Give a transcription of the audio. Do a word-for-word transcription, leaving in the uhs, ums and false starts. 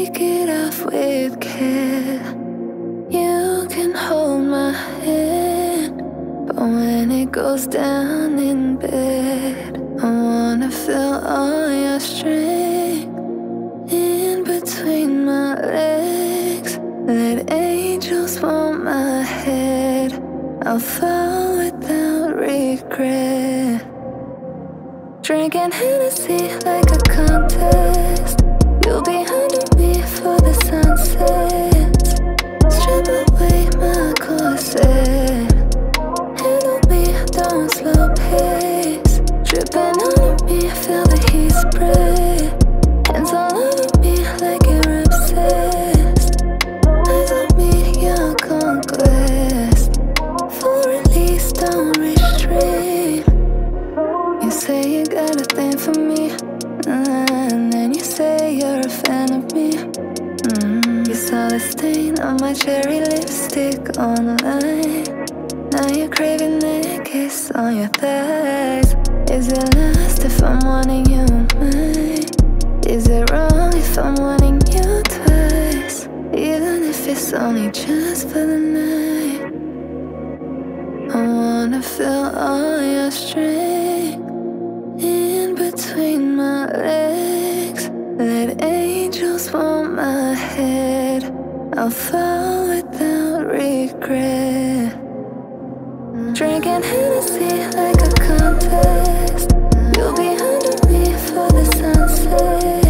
take it off with care. You can hold my hand, but when it goes down in bed, I wanna feel all your strength in between my legs. Let angels hold my head. I'll fall without regret. Drinking Hennessy like a contest. You'll be under me for the sunsets. Strip away my corset. Handle me, don't slow pace. Dripping on me, feel the heat spread. Hands all over me like you're obsessed. Eyes on me, your conquest. For release, don't restrain. You say you got a thing for me, and then you say you're a fan of me. mm. You saw the stain on my cherry lipstick online. Now you're craving that kiss on your thighs. Is it lust if I'm wanting you mine? Is it wrong if I'm wanting you twice? Even if it's only just for the night. I wanna feel all your strength in between my legs. Let angels hold my head. I'll fall without regret. Drinking Hennessy like a contest. You'll be under me for the sunset.